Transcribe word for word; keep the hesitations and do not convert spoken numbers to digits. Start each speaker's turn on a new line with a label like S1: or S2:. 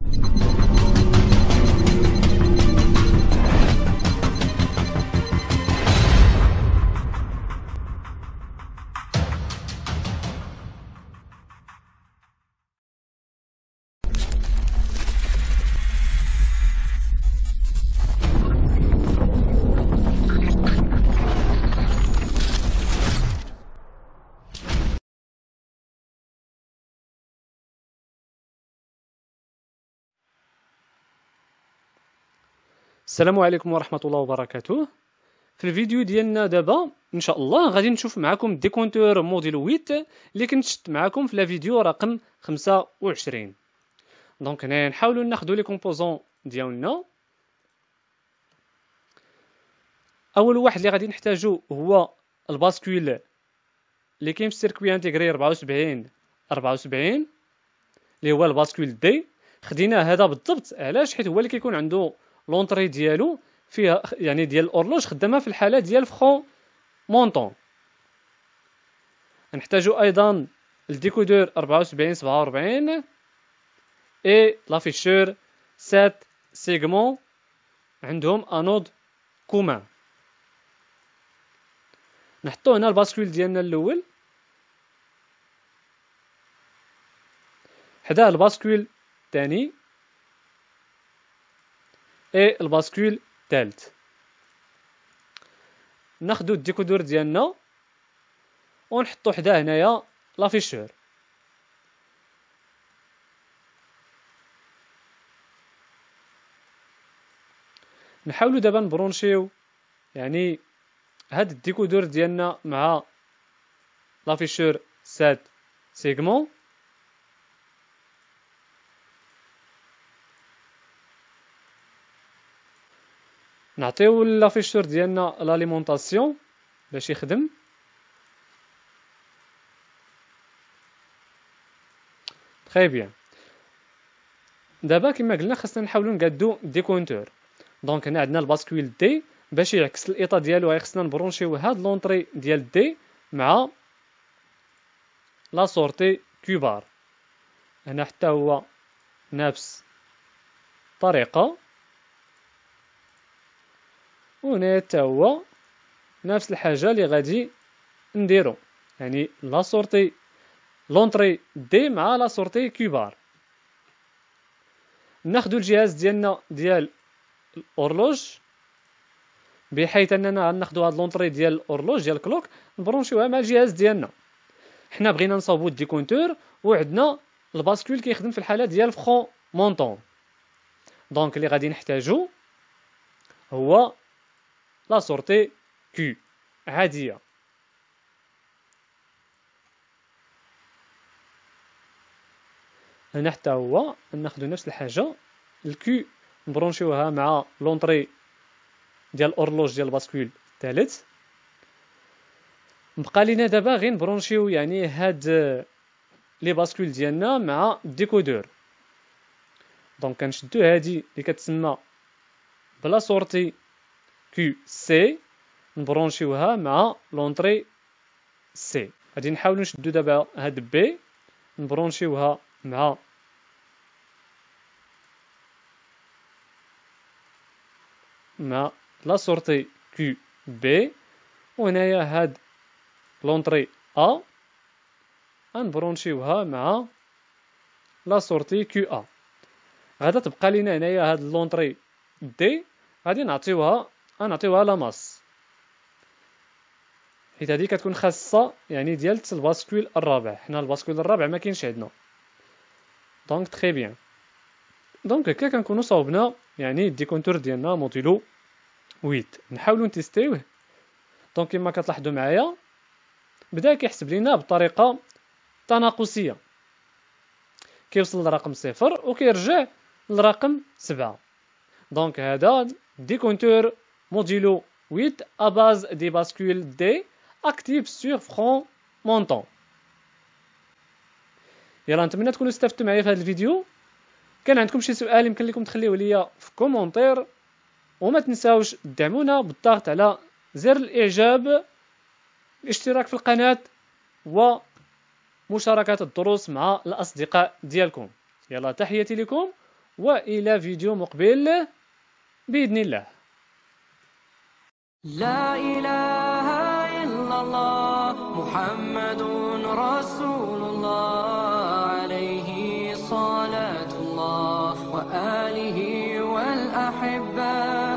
S1: السلام عليكم ورحمة الله وبركاته. في الفيديو ديالنا دابا ان شاء الله غادي نشوف معكم ديكونتور موديل ثمانية اللي كنت شفت معكم في لا فيديو رقم خمسة وعشرين. دونك هنا نحاولوا ناخذوا لي كومبوزون ديالنا. اول واحد اللي غادي نحتاجو هو الباسكول اللي كاين في السيركوي انتيغري أربعة وسبعين أربعة وسبعين اللي هو الباسكول دي. خديناه هذا بالضبط علاش؟ حيت هو اللي كيكون عنده لونطري ديالو فيها يعني ديال الاورلوج خدامه في الحاله ديال فرون مونطون. نحتاجو ايضا الديكودور أربعة وسبعين سبعة وأربعين اي لافيشور سبعة سيغمون عندهم انود كومان. نحطو هنا الباسكول ديالنا الاول حدا الباسكول الثاني اي الباسكول الثالث. ناخدو الديكودور ديالنا ونحطو حدا هنايا لافيشور. نحاولو دابا نبرونشيو يعني هاد الديكودور ديالنا مع لافيشور سبعة سيغمون. نعطيو لافيشور ديالنا لاليمونطاسيون باش يخدم. تري بيان. دابا كما قلنا خاصنا نحاولوا نقادو ديكونتور. دونك هنا عندنا الباسكول دي باش يعكس الايطا ديالو خاصنا نبرونشيو هاد لونطري ديال دي مع لا سورتي كوبار. هنا حتى هو نفس الطريقه وهنا حتى هو نفس الحاجه اللي غادي نديرو يعني لا سورتي لونطري دي مع لا سورتي كوبار. ناخذ الجهاز ديالنا ديال الاورلوج بحيث اننا غناخذوا هاد لونطري ديال الاورلوج ديال الكلوك نبرونشيوها مع الجهاز ديالنا. حنا بغينا نصاوبو الديكونتور وعندنا الباسكول كيخدم في الحاله ديال فرون مونطون. دونك اللي غادي نحتاجو هو لا سورتي كيو عاديه. هنا حتى هو ناخذ نفس الحاجه الكيو نبرونشيوها مع لونطري ديال الاورلوج ديال الباسكول الثالث. بقى لينا دابا غير نبرونشيو يعني هاد لي باسكول ديالنا مع الديكودور. دونك كنشدو هادي اللي كتسمى بلا سورتي كيو سي نبرونشيوها مع لونطري سي. غادي نحاولوا نشدو دابا هاد بي نبرونشيوها مع مع لا سورتي كيو بي. وهنايا هاد لونطري ا غنبرونشيوها مع لا سورتي كيو ا. غادا تبقى لينا هنايا هاد لونطري دي غادي نعطيوها غنعطيوها لا ماس حيت هادي كتكون خاصه يعني ديال الباسكول الرابع. حنا الباسكول الرابع ما كاينش عندنا. دونك تري بيان. دونك هكا كنكونوا صاوبنا يعني الديكونتور ديالنا موديلو ثمانية. نحاولوا نتيستيوه. دونك كما كتلاحظوا معايا بدا كيحسب لينا بطريقه تناقصيه كيوصل لرقم صفر وكيرجع لرقم سبعة. دونك هذا ديكونتور موديلو ثمانية à base des bascules D actifs sur front montant. يلا نتمنى تكونوا استفدتوا معايا في هذا الفيديو. كان عندكم شي سؤال يمكن لكم تخليوه ليا في كومونتير وما تنساوش تدعمونا بالضغط على زر الاعجاب الاشتراك في القناة ومشاركة الدروس مع الاصدقاء ديالكم. يلا تحياتي لكم وإلى فيديو مقبل بإذن الله.
S2: لا إله إلا الله محمد رسول الله عليه صلاة الله وآله والأحبة